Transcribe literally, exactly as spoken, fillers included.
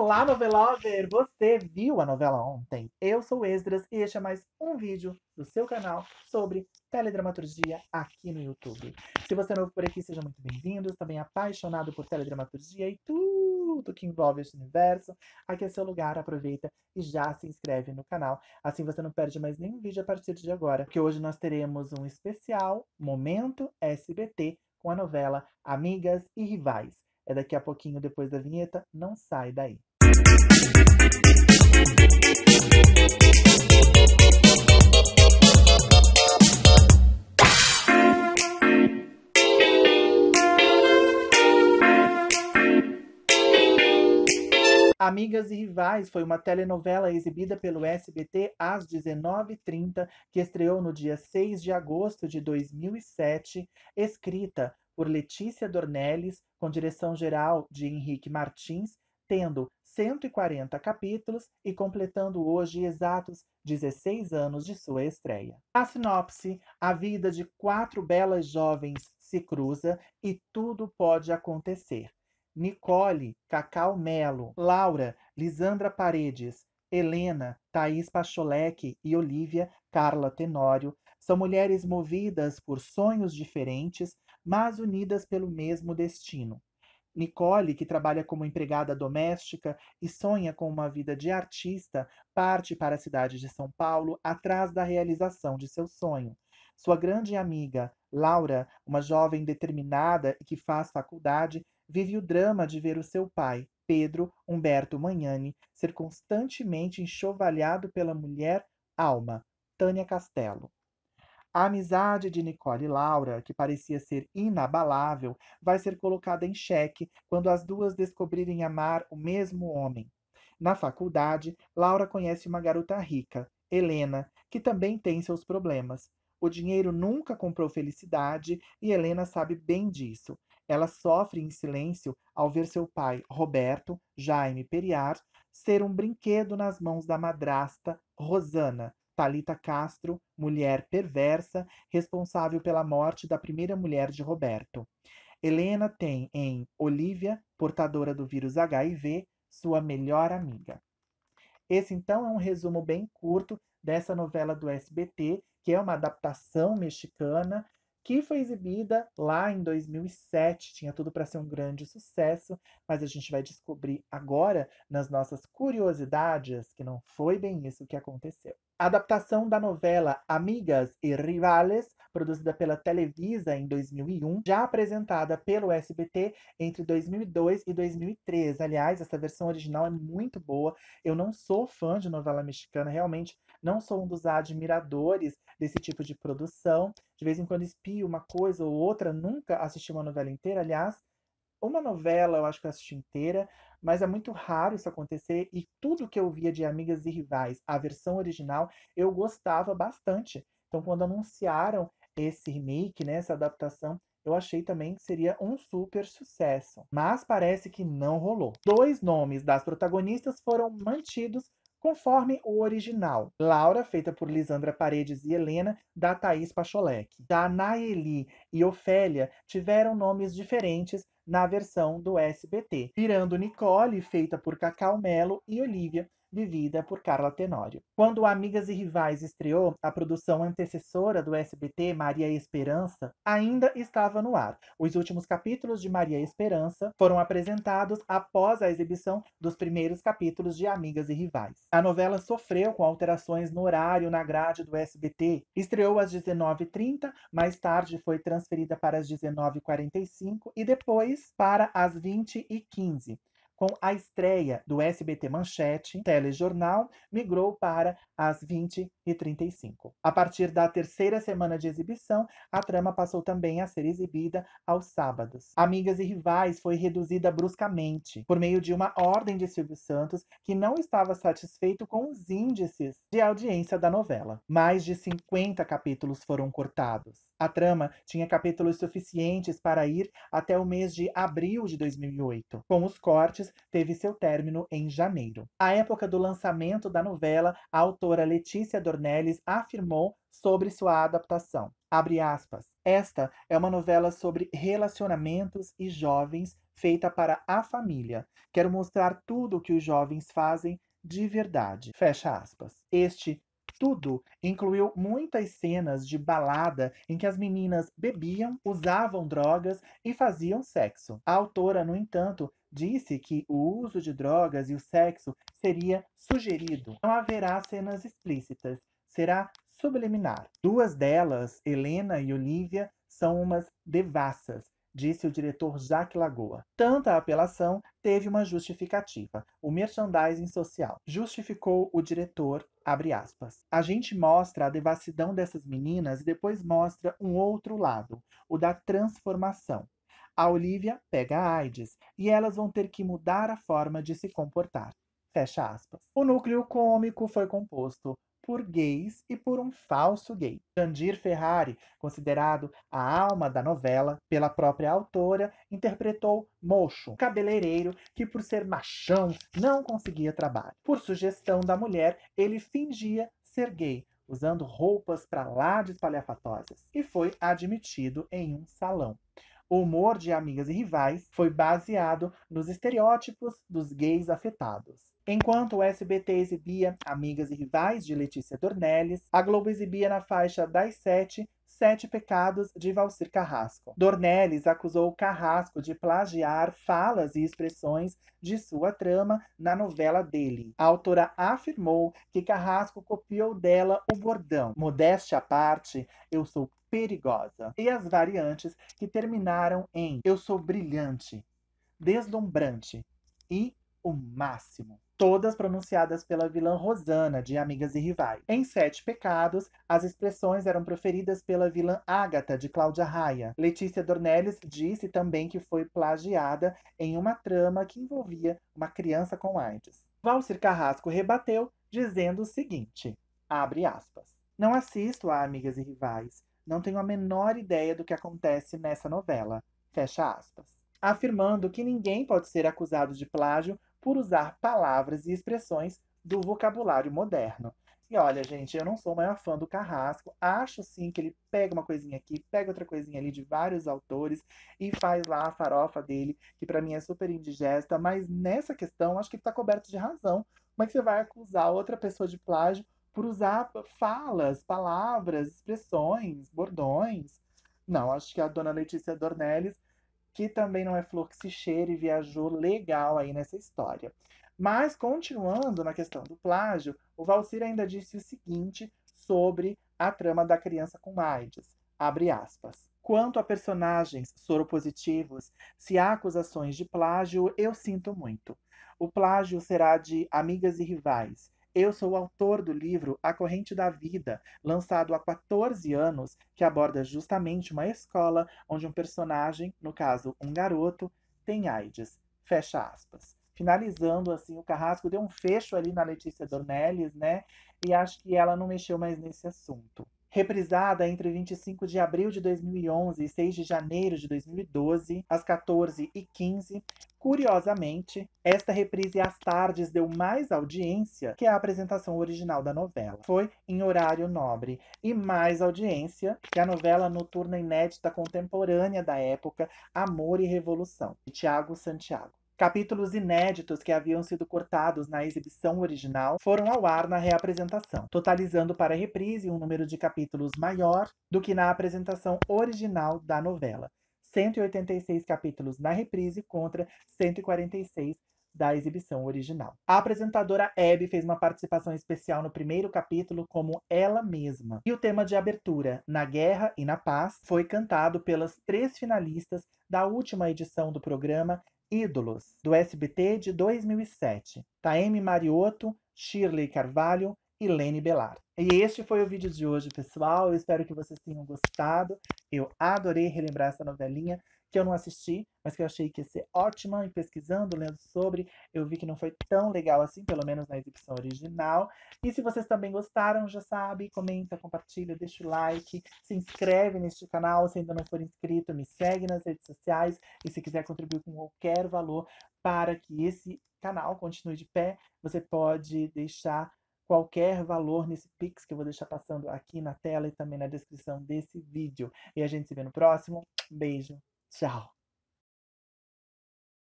Olá, novelover! Você viu a novela ontem? Eu sou o Esdras e este é mais um vídeo do seu canal sobre teledramaturgia aqui no YouTube. Se você é novo por aqui, seja muito bem-vindo. Também apaixonado por teledramaturgia e tudo que envolve esse universo, aqui é seu lugar. Aproveita e já se inscreve no canal. Assim você não perde mais nenhum vídeo a partir de agora, porque hoje nós teremos um especial Momento S B T com a novela Amigas e Rivais. É daqui a pouquinho, depois da vinheta, não sai daí. Amigas e Rivais foi uma telenovela exibida pelo S B T às dezenove e trinta, que estreou no dia seis de agosto de dois mil e sete, escrita por Letícia Dornelles, com direção geral de Henrique Martins, tendo cento e quarenta capítulos e completando hoje exatos dezesseis anos de sua estreia. A sinopse: a vida de quatro belas jovens se cruza e tudo pode acontecer. Nicole, Cacau Melo, Laura, Lisandra Paredes, Helena, Thaís Pacholec e Olivia Carla Tenório são mulheres movidas por sonhos diferentes, mas unidas pelo mesmo destino. Nicole, que trabalha como empregada doméstica e sonha com uma vida de artista, parte para a cidade de São Paulo atrás da realização de seu sonho. Sua grande amiga, Laura, uma jovem determinada e que faz faculdade, vive o drama de ver o seu pai, Pedro Humberto Magnani, ser constantemente enxovalhado pela mulher Alma, Tânia Castelo. A amizade de Nicole e Laura, que parecia ser inabalável, vai ser colocada em xeque quando as duas descobrirem amar o mesmo homem. Na faculdade, Laura conhece uma garota rica, Helena, que também tem seus problemas. O dinheiro nunca comprou felicidade e Helena sabe bem disso. Ela sofre em silêncio ao ver seu pai, Roberto Jaime Periar, ser um brinquedo nas mãos da madrasta Rosana, Thalita Castro, mulher perversa, responsável pela morte da primeira mulher de Roberto. Helena tem em Olivia, portadora do vírus H I V, sua melhor amiga. Esse, então, é um resumo bem curto dessa novela do S B T, que é uma adaptação mexicana, que foi exibida lá em dois mil e sete. Tinha tudo para ser um grande sucesso, mas a gente vai descobrir agora, nas nossas curiosidades, que não foi bem isso que aconteceu. A adaptação da novela Amigas e Rivales, produzida pela Televisa em dois mil e um, já apresentada pelo S B T entre dois mil e dois e dois mil e três. Aliás, essa versão original é muito boa. Eu não sou fã de novela mexicana, realmente não sou um dos admiradores desse tipo de produção. De vez em quando espio uma coisa ou outra, nunca assisti uma novela inteira. Aliás, uma novela eu acho que eu assisti inteira, mas é muito raro isso acontecer, e tudo que eu via de Amigas e Rivais, a versão original, eu gostava bastante. Então, quando anunciaram esse remake, né, essa adaptação, eu achei também que seria um super sucesso. Mas parece que não rolou. Dois nomes das protagonistas foram mantidos conforme o original. Laura, feita por Lisandra Paredes e Helena, da Thaís Pacholec. Já Nayeli e Ofélia tiveram nomes diferentes na versão do S B T, virando Nicole, feita por Cacau Melo, e Olivia, vivida por Carla Tenório. Quando Amigas e Rivais estreou, a produção antecessora do S B T, Maria Esperança, ainda estava no ar. Os últimos capítulos de Maria Esperança foram apresentados após a exibição dos primeiros capítulos de Amigas e Rivais. A novela sofreu com alterações no horário na grade do S B T. Estreou às dezenove e trinta, mais tarde foi transferida para as dezenove e quarenta e cinco e depois para as vinte e quinze. Com a estreia do S B T Manchete, telejornal migrou para as vinte e trinta e cinco. A partir da terceira semana de exibição, a trama passou também a ser exibida aos sábados. Amigas e Rivais foi reduzida bruscamente por meio de uma ordem de Silvio Santos, que não estava satisfeito com os índices de audiência da novela. Mais de cinquenta capítulos foram cortados. A trama tinha capítulos suficientes para ir até o mês de abril de dois mil e oito. Com os cortes, teve seu término em janeiro. À época do lançamento da novela, a autora Letícia Dornelles afirmou sobre sua adaptação, abre aspas, esta é uma novela sobre relacionamentos e jovens feita para a família. Quero mostrar tudo o que os jovens fazem de verdade. Fecha aspas. Este tudo incluiu muitas cenas de balada em que as meninas bebiam, usavam drogas e faziam sexo. A autora, no entanto, disse que o uso de drogas e o sexo seria sugerido. Não haverá cenas explícitas, será subliminar. Duas delas, Helena e Olivia, são umas devassas, disse o diretor Jacques Lagoa. Tanta apelação teve uma justificativa, o merchandising social. Justificou o diretor, abre aspas. A gente mostra a devassidão dessas meninas e depois mostra um outro lado, o da transformação. A Olivia pega a AIDS e elas vão ter que mudar a forma de se comportar. Fecha aspas. O núcleo cômico foi composto por gays e por um falso gay. Jandir Ferrari, considerado a alma da novela pela própria autora, interpretou Mocho, cabeleireiro que, por ser machão, não conseguia trabalho. Por sugestão da mulher, ele fingia ser gay, usando roupas pra lá de espalhafatosas, e foi admitido em um salão. O humor de Amigas e Rivais foi baseado nos estereótipos dos gays afetados. Enquanto o S B T exibia Amigas e Rivais, de Letícia Dornelles, a Globo exibia na faixa das sete, Sete Pecados, de Valcir Carrasco. Dornelles acusou Carrasco de plagiar falas e expressões de sua trama na novela dele. A autora afirmou que Carrasco copiou dela o bordão. Modéstia à parte, eu sou perigosa. E as variantes que terminaram em eu sou brilhante, deslumbrante e o máximo. Todas pronunciadas pela vilã Rosana, de Amigas e Rivais. Em Sete Pecados, as expressões eram proferidas pela vilã Ágata, de Cláudia Raia. Letícia Dornelles disse também que foi plagiada em uma trama que envolvia uma criança com AIDS. Valcir Carrasco rebateu, dizendo o seguinte, abre aspas, não assisto a Amigas e Rivais, não tenho a menor ideia do que acontece nessa novela, fecha aspas. Afirmando que ninguém pode ser acusado de plágio por usar palavras e expressões do vocabulário moderno. E olha, gente, eu não sou o maior fã do Carrasco. Acho sim que ele pega uma coisinha aqui, pega outra coisinha ali de vários autores e faz lá a farofa dele, que pra mim é super indigesta, mas nessa questão acho que ele tá coberto de razão. Como é que você vai acusar outra pessoa de plágio por usar falas, palavras, expressões, bordões? Não, acho que a dona Letícia Dornelles, que também não é flor que se cheire, viajou legal aí nessa história. Mas, continuando na questão do plágio, o Valcir ainda disse o seguinte sobre a trama da criança com AIDS, abre aspas. Quanto a personagens soropositivos, se há acusações de plágio, eu sinto muito. O plágio será de Amigas e Rivais. Eu sou o autor do livro A Corrente da Vida, lançado há quatorze anos, que aborda justamente uma escola onde um personagem, no caso um garoto, tem AIDS. Fecha aspas. Finalizando, assim, o Carrasco deu um fecho ali na Letícia Dornelles, né? E acho que ela não mexeu mais nesse assunto. Reprisada entre vinte e cinco de abril de dois mil e onze e seis de janeiro de dois mil e doze, às quatorze e quinze, curiosamente, esta reprise às tardes deu mais audiência que a apresentação original da novela. Foi em horário nobre e mais audiência que a novela noturna inédita contemporânea da época, Amor e Revolução, de Tiago Santiago. Capítulos inéditos que haviam sido cortados na exibição original foram ao ar na reapresentação, totalizando para a reprise um número de capítulos maior do que na apresentação original da novela. cento e oitenta e seis capítulos na reprise contra cento e quarenta e seis da exibição original. A apresentadora Hebe fez uma participação especial no primeiro capítulo como ela mesma. E o tema de abertura, Na Guerra e na Paz, foi cantado pelas três finalistas da última edição do programa Ídolos, do S B T de dois mil e sete. Taeme Mariotto, Shirley Carvalho e Lene Belar. E este foi o vídeo de hoje, pessoal. Eu espero que vocês tenham gostado. Eu adorei relembrar essa novelinha que eu não assisti, mas que eu achei que ia ser ótima. E pesquisando, lendo sobre, eu vi que não foi tão legal assim, pelo menos na exibição original. E se vocês também gostaram, já sabe, comenta, compartilha, deixa o like, se inscreve neste canal. Se ainda não for inscrito, me segue nas redes sociais. E se quiser contribuir com qualquer valor para que esse canal continue de pé, você pode deixar qualquer valor nesse Pix que eu vou deixar passando aqui na tela e também na descrição desse vídeo. E a gente se vê no próximo. Beijo. Tchau.